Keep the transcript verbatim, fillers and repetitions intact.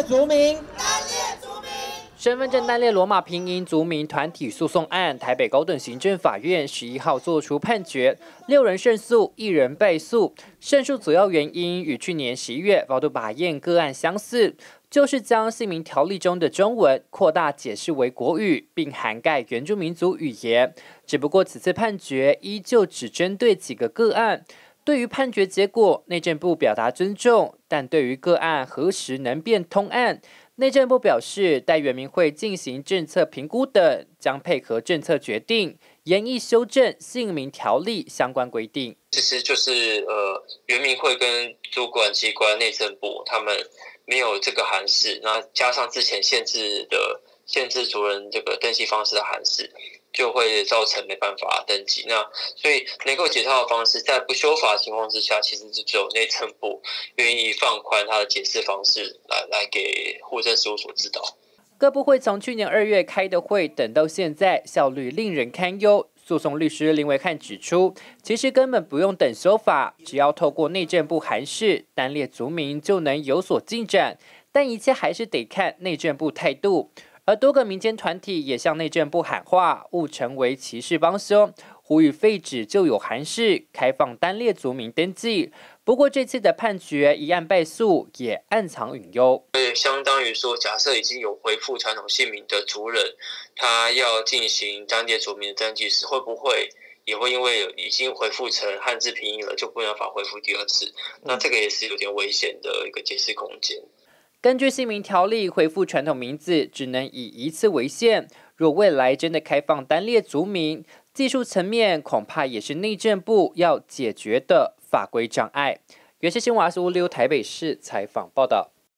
列族民。 身份证单列罗马拼音族民团体诉讼案，台北高等行政法院十一号作出判决，六人胜诉，一人败诉。胜诉主要原因与去年十一月保都拔验个案相似，就是将姓名条例中的中文扩大解释为国语，并涵盖原住民族语言。只不过此次判决依旧只针对几个个案。对于判决结果，内政部表达尊重，但对于个案何时能变通案？ 内政部表示，待原民会进行政策评估等，将配合政策决定，研议修正姓名条例相关规定。 其实就是呃，原民会跟主管机关内政部他们没有这个函释，那加上之前限制的限制族人这个登记方式的函释，就会造成没办法登记。那所以能够解套的方式，在不修法的情况之下，其实就只有内政部愿意放宽他的解释方式来来给户政事务所指导。 各部会从去年二月开的会，等到现在，效率令人堪忧。诉讼律师林维汉指出，其实根本不用等修法，只要透过内政部函释，单列族民就能有所进展。但一切还是得看内政部态度。 而多个民间团体也向内政部喊话，勿成为歧视帮凶，呼吁废止旧有函释，开放单列族民登记。不过这次的判决一案败诉，也暗藏隐忧。 对，相当于说，假设已经有恢复传统姓名的族人，他要进行单列族民的登记时，会不会也会因为已经恢复成汉字拼音了，就不能法恢复第二次？那这个也是有点危险的一个解释空间。 根据姓名条例，恢复传统名字只能以一次为限。若未来真的开放单列族名，技术层面恐怕也是内政部要解决的法规障碍。原是新华社五六台北市采访报道。